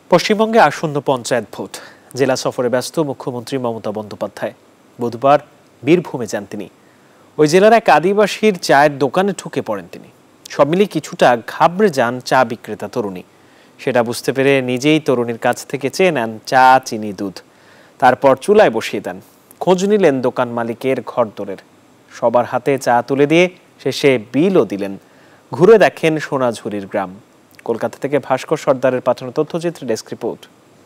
পশ্চিমবঙ্গে আসন্ন পঞ্চায়েত ভোট। জেলা সফরে ব্যস্ত মুখ্যমন্ত্রী মমতা বন্দ্যোপাধ্যায়। বুধবার বীরভূমে যান তিনি। ওই জেলার এক আদিবাসীর চায়ের দোকানে ঢুকে পড়েন তিনি। সব মিলিয়ে কিছুটা ঘাবড়ে যান চা বিক্রেতা তরুণী। সেটা বুঝতে পেরে নিজেই তরুণীর কাছ থেকে চেয়ে নেন চা, চিনি, দুধ। তারপর চুলায় বসিয়ে দেন। খোঁজ নিলেন দোকান মালিকের ঘরদোরের। সবার হাতে চা তুলে দিয়ে শেষে বিলও দিলেন। ঘুরে দেখেন সোনাঝুরির গ্রাম। কলকাতা থেকে ভাস্কর সর্দারের পাঠানো তথ্যচিত্র, ডেস্ক রিপোর্ট।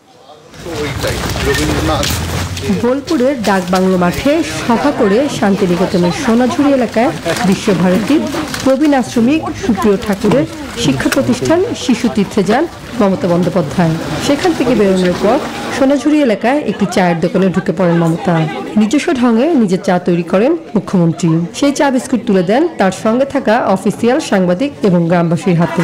বোলপুরের ডাকবাংলো মাঠে সভা করে শান্তিনিকেতনের সোনাঝুরি এলাকায় বিশ্বভারতীর প্রবীণ আশ্রমিক সুপ্রিয় ঠাকুরের শিক্ষা প্রতিষ্ঠান শিশু তীর্থে যান মমতা বন্দ্যোপাধ্যায়। সেখান থেকে বেরোনোর পর সোনাঝুরি এলাকায় একটি চায়ের দোকানে ঢুকে পড়েন মমতা। নিজস্ব ঢঙে নিজের চা তৈরি করেন মুখ্যমন্ত্রী। সেই চা বিস্কুট তুলে দেন তার সঙ্গে থাকা অফিসিয়াল, সাংবাদিক এবং গ্রামবাসীর হাতে।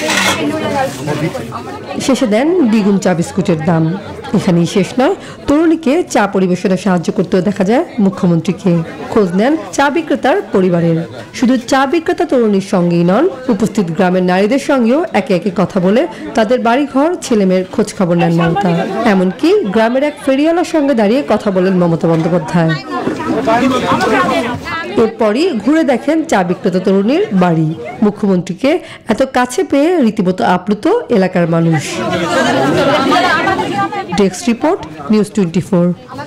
শেষে দেন দ্বিগুণ চা বিস্কুটের দাম। এখানেই শেষ নয়, তরুণীকে চা পরিবেশনে সাহায্য করতেও দেখা যায় মুখ্যমন্ত্রীকে। খোঁজ নেন চা বিক্রেতার পরিবারের। শুধু চা বিক্রেতা তরুণীর সঙ্গেই নন, উপস্থিত গ্রামের নারীদের সঙ্গেও একে একে কথা বলে তাদের বাড়িঘর, ছেলেমেয়ের খোঁজ খবর নেন মমতা। এমনকি গ্রামের এক ফেরিওয়ালার সঙ্গে দাঁড়িয়ে কথা বলেন মমতা বন্দ্যোপাধ্যায়। এরপরই ঘুরে দেখেন চা বিক্রেতা তরুণীর বাড়ি। মুখ্যমন্ত্রীকে এত কাছে পেয়ে রীতিমতো আপ্লুত এলাকার মানুষ। Desk report, news 24।